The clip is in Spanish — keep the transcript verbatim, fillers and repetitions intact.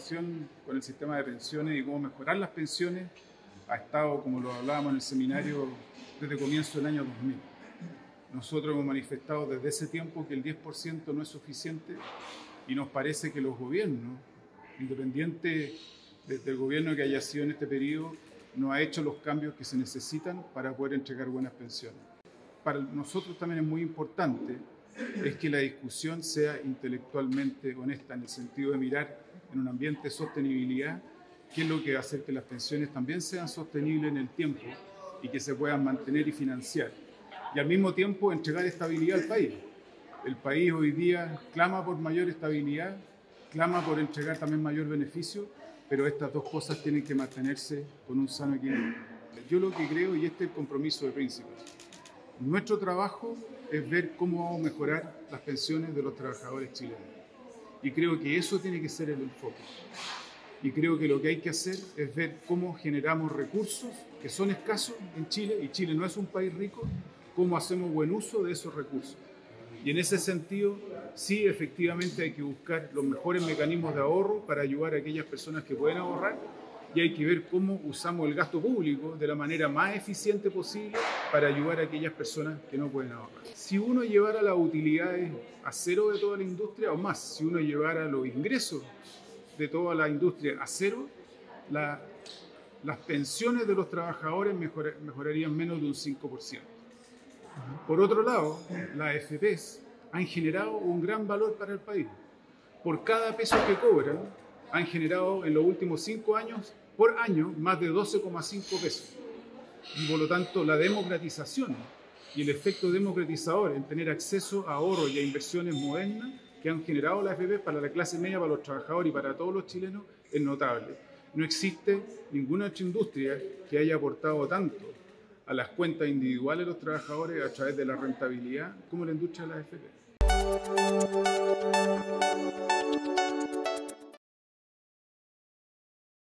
preocupación con el sistema de pensiones y cómo mejorar las pensiones ha estado, como lo hablábamos en el seminario, desde comienzo del año dos mil. Nosotros hemos manifestado desde ese tiempo que el diez por ciento no es suficiente y nos parece que los gobiernos, independiente del gobierno que haya sido en este periodo, no ha hecho los cambios que se necesitan para poder entregar buenas pensiones. Para nosotros también es muy importante es que la discusión sea intelectualmente honesta, en el sentido de mirar en un ambiente de sostenibilidad qué es lo que va a hacer que las pensiones también sean sostenibles en el tiempo y que se puedan mantener y financiar. Y al mismo tiempo entregar estabilidad al país. El país hoy día clama por mayor estabilidad, clama por entregar también mayor beneficio, pero estas dos cosas tienen que mantenerse con un sano equilibrio. Yo lo que creo, y este es el compromiso de Príncipe, nuestro trabajo es ver cómo vamos a mejorar las pensiones de los trabajadores chilenos. Y creo que eso tiene que ser el enfoque. Y creo que lo que hay que hacer es ver cómo generamos recursos que son escasos en Chile, y Chile no es un país rico, cómo hacemos buen uso de esos recursos. Y en ese sentido, sí, efectivamente hay que buscar los mejores mecanismos de ahorro para ayudar a aquellas personas que pueden ahorrar, y hay que ver cómo usamos el gasto público de la manera más eficiente posible para ayudar a aquellas personas que no pueden ahorrar. Si uno llevara las utilidades a cero de toda la industria, o más, si uno llevara los ingresos de toda la industria a cero, la, las pensiones de los trabajadores mejor, mejorarían menos de un cinco por ciento. Por otro lado, las A F Pes han generado un gran valor para el país. Por cada peso que cobran, han generado en los últimos cinco años, por año, más de doce coma cinco pesos. Y por lo tanto, la democratización y el efecto democratizador en tener acceso a ahorros y a inversiones modernas que han generado las A F Pes para la clase media, para los trabajadores y para todos los chilenos es notable. No existe ninguna otra industria que haya aportado tanto a las cuentas individuales de los trabajadores a través de la rentabilidad como la industria de las A F Pes.